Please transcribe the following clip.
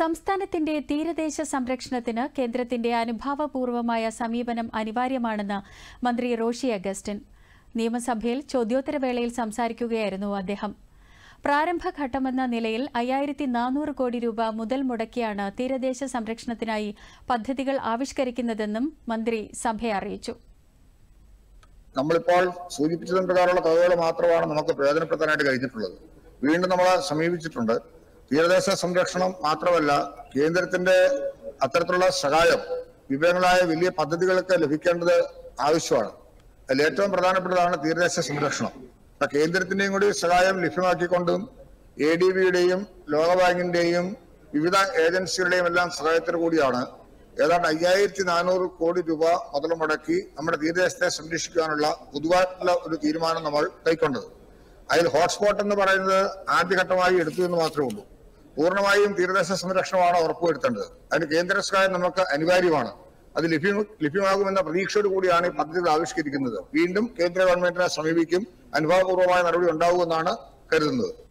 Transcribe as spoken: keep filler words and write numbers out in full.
സംസ്ഥാനത്തിന്റെ തീരദേശ സംരക്ഷണത്തിന് കേന്ദ്രത്തിന്റെ അനുഭാവപൂർവമായ സമീപനം അനിവാര്യമാണെന്ന് മന്ത്രി റോഷി അഗസ്റ്റിൻ. നിയമസഭയിൽ ചോദ്യോത്തരവേളയിൽ സംസാരിക്കുകയായിരുന്നു അദ്ദേഹം. പ്രാരംഭഘട്ടമെന്ന നിലയിൽ അയ്യായിരത്തി നാനൂറ് കോടി രൂപ മുതൽ മുടക്കിയാണ് തീരദേശ സംരക്ഷണത്തിനായി പദ്ധതികൾ ആവിഷ്കരിക്കുന്നതെന്നും മന്ത്രി സഭയെ അറിയിച്ചു. നമ്മളിപ്പോൾ സൂചിപ്പിച്ചതിന് പ്രകാരമുള്ള തുകകൾ മാത്രമാണ് നമുക്ക് പ്രയോജനപ്പെടുത്താനായിട്ട് കഴിഞ്ഞിട്ടുള്ളത്. വീണ്ടും നമ്മളെ സമീപിച്ചിട്ടുണ്ട്. തീരദേശ സംരക്ഷണം മാത്രമല്ല, കേന്ദ്രത്തിന്റെ അത്തരത്തിലുള്ള സഹായം വിവിധങ്ങളായ വലിയ പദ്ധതികൾക്ക് ലഭിക്കേണ്ടത് ആവശ്യമാണ്. അതിൽ ഏറ്റവും പ്രധാനപ്പെട്ടതാണ് തീരദേശ സംരക്ഷണം. അപ്പൊ കേന്ദ്രത്തിന്റെയും കൂടി സഹായം ലഭ്യമാക്കിക്കൊണ്ടും എ ഡി ബിയുടെയും ലോകബാങ്കിന്റെയും വിവിധ ഏജൻസികളുടെയും എല്ലാം സഹായത്തോടു കൂടിയാണ് ഏതാണ്ട് അയ്യായിരത്തി നാനൂറ് കോടി രൂപ മുതൽ മുടക്കി നമ്മുടെ തീരദേശത്തെ സംരക്ഷിക്കാനുള്ള പൊതുവായിട്ടുള്ള ഒരു തീരുമാനം നമ്മൾ കൈക്കൊണ്ടത്. അതിൽ ഹോട്ട്സ്പോട്ട് എന്ന് പറയുന്നത് ആദ്യഘട്ടമായി എടുത്തു എന്ന് മാത്രമേ ഉള്ളൂ. പൂർണ്ണമായും തീരദേശ സംരക്ഷണമാണ് ഉറപ്പുവരുത്തേണ്ടത്. അതിന് കേന്ദ്ര സഹായം നമുക്ക് അനിവാര്യമാണ്. അത് ലഭ്യം ലഭ്യമാകുമെന്ന പ്രതീക്ഷയോട് കൂടിയാണ് ഈ പദ്ധതികൾ ആവിഷ്കരിക്കുന്നത്. വീണ്ടും കേന്ദ്ര ഗവൺമെന്റിനെ സമീപിക്കും. അനുഭാവപൂർവമായ നടപടി ഉണ്ടാവുമെന്നാണ് കരുതുന്നത്.